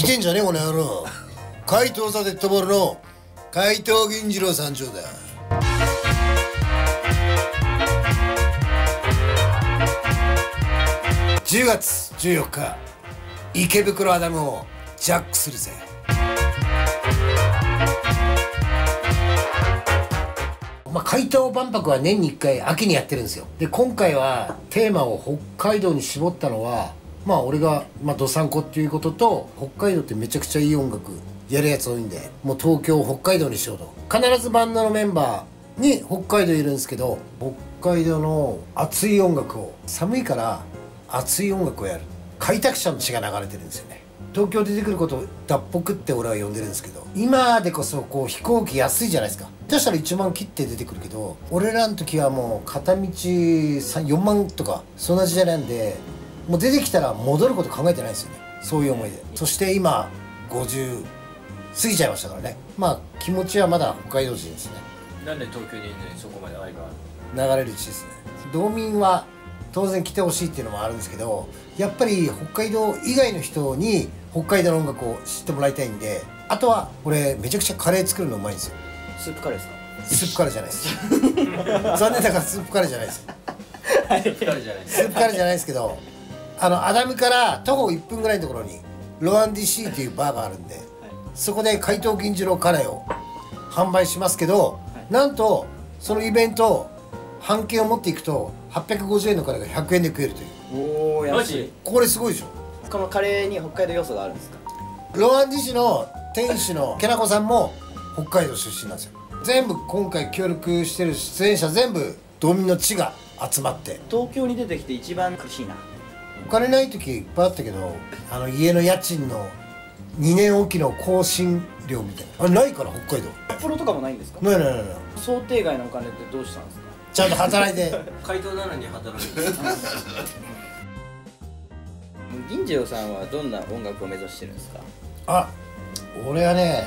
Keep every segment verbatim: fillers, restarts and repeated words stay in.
見てんじゃねえこの野郎。怪盗ザ・デッドボールの怪盗銀次郎参上だ。じゅうがつじゅうよっか、池袋アダムをジャックするぜ。まあ、怪盗万博は年にいっかい秋にやってるんですよ。で今回はテーマを北海道に絞ったのは、まあ俺がまあどさんこっていうことと、北海道ってめちゃくちゃいい音楽やるやつ多いんで、もう東京北海道にしようと。必ずバンドのメンバーに北海道いるんですけど、北海道の熱い音楽を、寒いから熱い音楽をやる。開拓者の血が流れてるんですよね。東京出てくることを脱北って俺は呼んでるんですけど、今でこそこう飛行機安いじゃないですか。そしたらいちまん切って出てくるけど、俺らの時はもう片道よんまんとかそんな時代なんで、もう出てきたら戻ること考えてないんですよね。そういう思いで。そして今ごじゅう過ぎちゃいましたからね。まあ気持ちはまだ北海道人ですね。 なんで東京にいるのにそこまで愛が流れるうちですね。道民は当然来てほしいっていうのもあるんですけど、やっぱり北海道以外の人に北海道の音楽を知ってもらいたいんで、あとは俺めちゃくちゃカレー作るのうまいんですよ。 スープカレーですか？ スープカレーじゃないです残念ながらスープカレーじゃないです。 スープカレーじゃないです。 スープカレーじゃないですけど、あのアダムから徒歩いっぷんぐらいのところにロアンディシーっていうバーがあるんで、はい、そこで怪盗銀次郎カレーを販売しますけど、はい、なんとそのイベント半券を持っていくとはっぴゃくごじゅうえんのカレーがひゃくえんで食えるという。 おお、安い。 これすごいでしょ。 このカレーに北海道要素があるんですか？ ロアンディシの店主のけなこさんも北海道出身なんですよ。全部今回協力してる出演者全部道民の地が集まって。 東京に出てきて一番苦しいな。 お金ない時いっぱいあったけど、あの家の家賃のにねんおきの更新料みたいなあれないから北海道。 プロとかもないんですか？ ないないないない。 想定外のお金ってどうしたんですか？ ちゃんと働いて怪盗なのに働くんですか？ 銀次郎さんはどんな音楽を目指してるんですか？ あ、俺はね、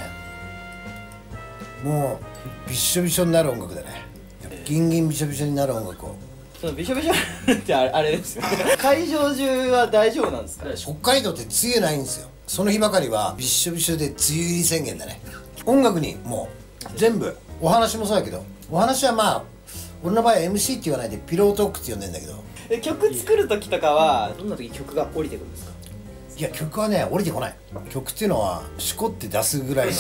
もうびっしょびしょになる音楽だね。ギンギンびしょびしょになる音楽を。 そのびしょびしょってあれ、あれですよね会場中は大丈夫なんですか？ 北海道って梅雨ないんですよ。その日ばかりはびっしょびしょで梅雨入り宣言だね。音楽にもう全部、お話もそうだけど、お話はまあ俺の場合は エムシー って言わないでピロートークって呼んでんだけど。 え、曲作る時とかはどんな時曲が降りてくるんですか？ いや、曲はね降りてこない。曲っていうのはしこって出すぐらいの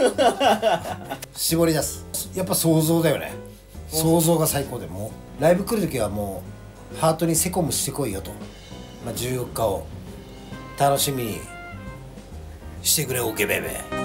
絞り出す。やっぱ想像だよね。想像が最高で、もうライブ来る時はもうハートにセコムしてこいよと、まあ、じゅうよっかを楽しみにしてくれオーケーベイベー。